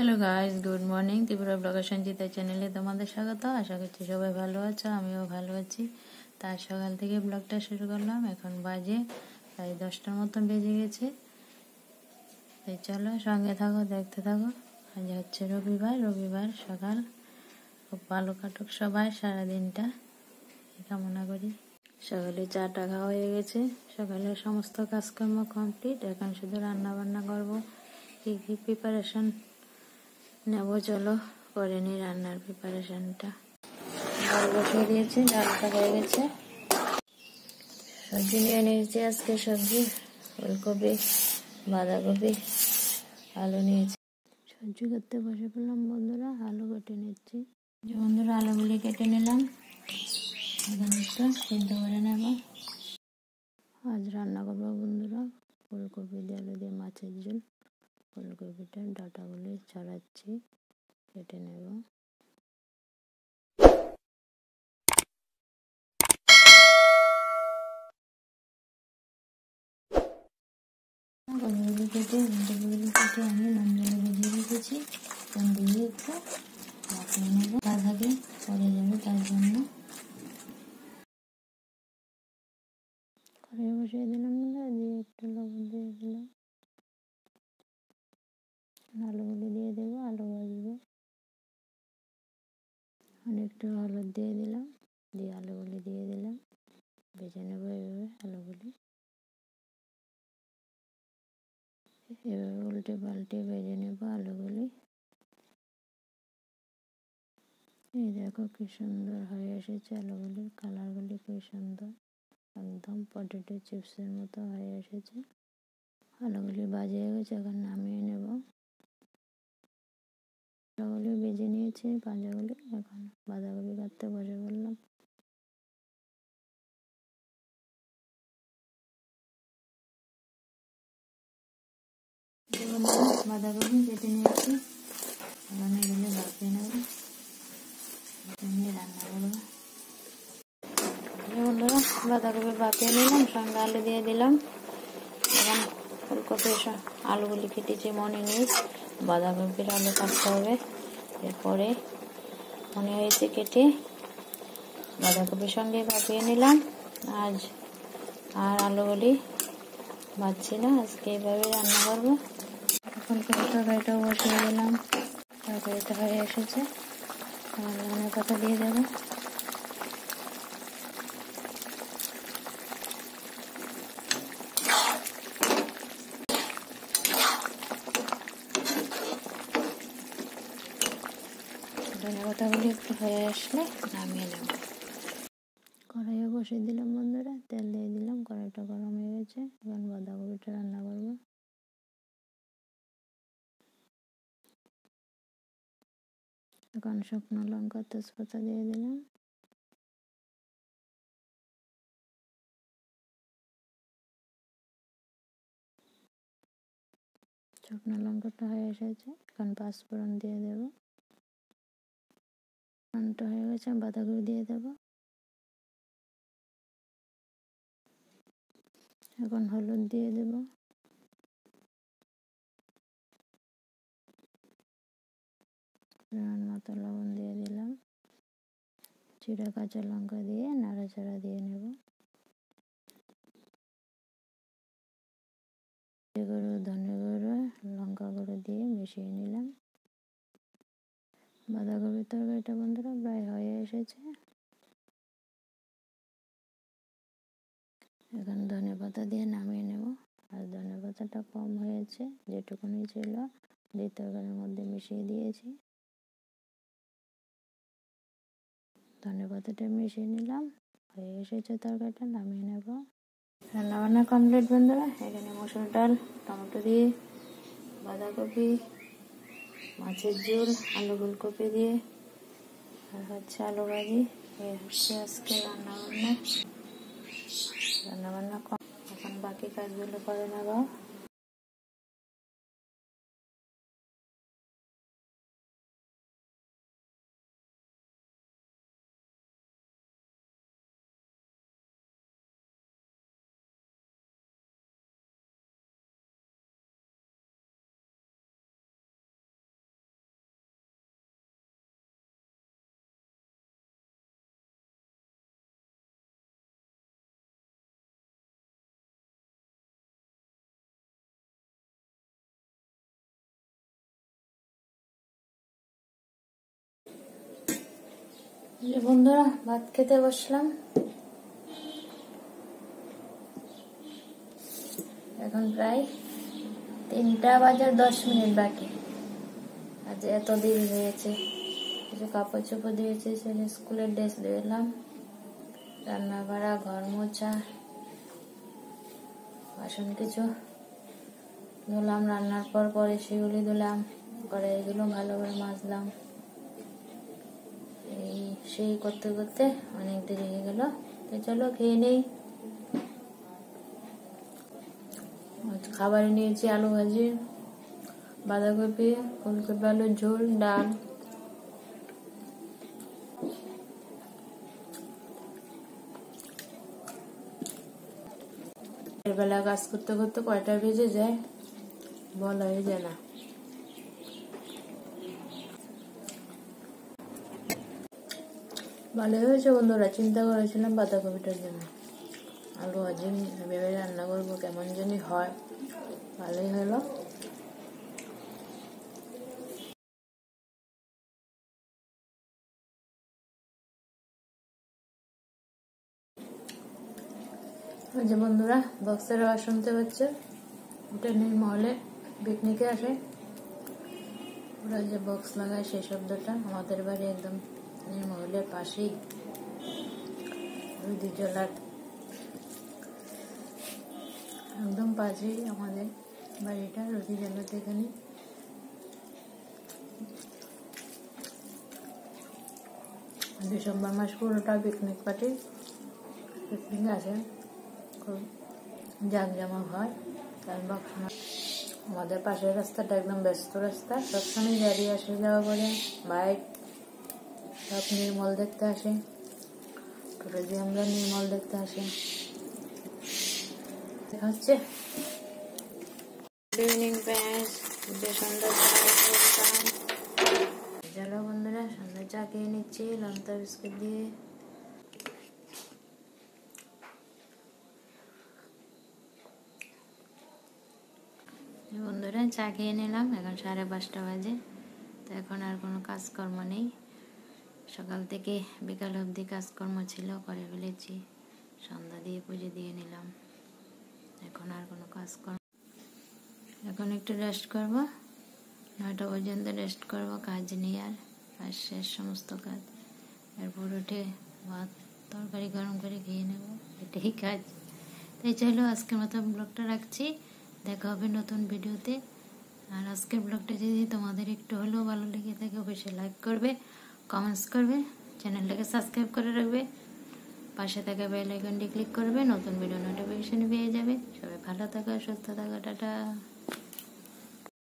Hello guys, good morning. Tripura blogger Sanchita চ্যানেলে তোমাদের স্বাগত। আশা করছি সবাই ভালো আছো, আমিও ভালো আছি। তার সকাল থেকে ব্লগটা শুরু করলাম। এখন বাজে প্রায় 10টার মতন বেজে গেছে। তাই চলো সঙ্গে থাকো, দেখতে থাকো। আজ হচ্ছে রবিবার সকাল। খুব ভালো কাটুক সবাই সারাদিনটা, এই কামনা করি। সকালে চাটা খাওয়া হয়ে গেছে, সকালের সমস্ত কাজকর্ম কমপ্লিট। এখন শুধু রান্না বান্না করবো। কি কি প্রিপারেশন নেব চলো করে নি রান্নার প্রিপারেশনটা। ডাল বসিয়ে দিয়েছি, ডালটা হয়ে গেছে। সবজি নিয়ে নিয়েছি আজকে। সবজি ফুলকপি, বাঁধাকপি, আলু নিয়েছি। সবজি করতে বসে পড়লাম বন্ধুরা। আলু কেটে নিচ্ছি বন্ধুরা। আলুগুলি কেটে নিলাম, এখন একটু সিদ্ধ করে নেব। আজ রান্না করবো বন্ধুরা ফুলকপি দিয়ে আলু দিয়ে মাছের ঝোল। ফুলকপিটার ডাঁটাগুলি ছাড়াচ্ছি, কেটে নেব। ফুলকপি কেটে আমি নুন জলে ভিজিয়ে রেখেছি। নুন দিয়ে একটু মাখিয়ে নেব, থাকে পরে যাবে তার জন্য। কড়াই বসিয়ে দিলাম, দিয়ে একটু লবণ দিয়ে দিলাম। আলুগুলি দিয়ে দেবো, আলু ভাজবো। অনেকটা হলুদ দিয়ে দিলাম, দিয়ে আলুগুলি দিয়ে দিলাম। ভেজে নেবো এভাবে আলুগুলি। এভাবে উল্টে পাল্টে ভেজে নেবো আলুগুলি। এই দেখো কি সুন্দর হয়ে এসেছে আলুগুলির কালারগুলি, কি সুন্দর, একদম পটেটো চিপসের মতো হয়ে এসেছে। আলুগুলি ভাজা হয়ে গেছে, এখন নামিয়ে নেব। আলুগুলি ভেজে নিয়েছি ভাজাগুলি। এখন বাঁধাকপি কাটতে বসে পড়লাম। বাঁধাকপি কেটে নিয়েছি, এখন এগুলো ভাপিয়ে নেব, নিয়ে রান্না করবো। বন্ধুরা বাঁধাকপি ভাপিয়ে নিলাম, সঙ্গে আলু দিয়ে দিলাম। এখন ফুলকপি আলুগুলি কেটেছি মনে নেই, বাঁধাকপির আলু কাটতে হবে। এরপরে মনে হয়েছে কেটে বাঁধাকপির সঙ্গে ভাপিয়ে নিলাম। আজ আর আলুগুলি ভাজছি না, আজকে এইভাবে রান্না করবো। ফুলকপি তরকারিটাও বসিয়ে দিলাম, তরকারিটা হয়ে এসেছে। ধনে পাতা দিয়ে দেবো। ধনে পাতাগুলি একটু হয়ে আসলে নামিয়ে নেব। কড়াইয়ে বসিয়ে দিলাম বন্ধুরা, তেল দিয়ে দিলাম। কড়াইটা গরম হয়ে গেছে, এখন বাঁধাকপিটা রান্না করবো। এখন শুকনো লঙ্কা তেজপাতা দিয়ে দিলাম। শুকনো লঙ্কাটা হয়ে এসেছে, এখন পাঁচফোড়ন দিয়ে দেব। ফোড়নটা হয়ে গেছে, বাঁধাকপি দিয়ে দেব। এখন হলুদ দিয়ে দেব। পরিমাণ মতো লবণ দিয়ে দিলাম। জিরা কাঁচা লঙ্কা দিয়ে নাড়াচাড়া দিয়ে নেব। গুঁড়ো, ধনে গুঁড়ো, লঙ্কা গুঁড়ো দিয়ে মিশিয়ে নিলাম। বাঁধাকপির তরকারিটা বন্ধুরা প্রায় হয়ে এসেছে। এখন ধনে পাতা দিয়ে নামিয়ে নেব। আর ধনে পাতাটা কম হয়েছে, যেটুকুনি ছিল দিয়ে তরকারির মধ্যে মিশিয়ে দিয়েছি। ধনে পাতাটা মিশিয়ে নিলাম, হয়ে এসেছে তরকারিটা, নামিয়ে নেব। রান্না বান্না কমপ্লিট বন্ধুরা। এখানে মসুর ডাল, টমেটো দিয়ে, বাঁধাকপি, মাছের ঝোল, আলু ফুলকপি দিয়ে, আর হচ্ছে আলু ভাজি। এই হচ্ছে আজকে রান্না বান্না কম। এখন বাকি কাজগুলো করে নেব। বন্ধুরা ভাত খেতে বসলাম। এখন প্রায় 3টা বাজার 10 মিনিট বাকি। আজ এত দেরি হয়েছে। কিছু কাপড় চোপড় দিয়েছে, ছেলে স্কুলের ড্রেস দিলাম, রান্না বাড়া, ঘর মোছা, বাসন কিছু ধুলাম, রান্নার পরে সেগুলি ধুলাম, করে এগুলো ভালো করে মাজলাম। সেই করতে করতে অনেক দেরি হয়ে গেল। তো চলো খেয়ে নেই। খাবারে নিয়েছি আলু ভাজি, বাঁধাকপি, ফুলকপি আলুর ঝোল, ডাল। বেলা কাজ করতে করতে কয়টা বেজে যায় বলা হয়ে যায় না। ভালো হয়েছে বন্ধুরা, চিন্তা করেছিলাম বাঁধাকপিটার জন্য। আলু ভাজি ভেবে রান্না করবো, কেমন জানি হয়, ভালোই হলো। যে বন্ধুরা বক্সের আওয়াজ শুনতে পাচ্ছে, ওটা নীলমহলে পিকনিকে আসে, ওরা যে বক্স লাগায় সেই শব্দটা আমাদের বাড়ি একদম নীলমহলের পাশেই, জলার একদম পাশেই আমাদের বাড়িটা, রুটি জলাতে। এখানে ডিসেম্বর মাস পুরোটা পিকনিক পার্টি, পিকনিক আসে, খুব জাঁকজমক হয়। কারণ আমাদের পাশের রাস্তাটা একদম ব্যস্ত রাস্তা, সবসময় গাড়ি আসে যাওয়া করে, বাইক সব নির্মল দেখতে আসে, টোটো দিয়ে আমরা নির্মল দেখতে আসি। হচ্ছে ইভিনিং প্যান্ট যে সন্ধ্যা চলো বন্ধুরা, সন্ধ্যা চা খেয়ে নিচ্ছি লঙ্কা বিস্কুট দিয়ে। বন্ধুরা চা খেয়ে নিলাম, এখন 5:30 বাজে। তো এখন আর কোনো কাজকর্ম নেই, সকাল থেকে বিকাল অবধি কাজকর্ম ছিল, করে ফেলেছি। সন্ধ্যা দিয়ে পুজো দিয়ে নিলাম, এখন আর কোনো কাজকর্ম। এখন একটু রেস্ট করবো, 9টা পর্যন্ত রেস্ট করবো, কাজ নিয়ে আর শেষ সমস্ত কাজ। এরপর উঠে ভাত তরকারি গরম করে খেয়ে নেব, এটাই কাজ। তাই চলো আজকের মতো ব্লগটা রাখছি, দেখা হবে নতুন ভিডিওতে। আর আজকের ব্লগটা যদি তোমাদের একটু হলেও ভালো লেগে থাকে, অবশ্যই লাইক করবে, কমেন্টস করবে, চ্যানেলটাকে সাবস্ক্রাইব করে রাখবে, পাশে থাকা বেল আইকনটি ক্লিক করবে, নতুন ভিডিও নোটিফিকেশন পেয়ে যাবে। সবাই ভালো থাকো, সুস্থ থাকো, টাটা।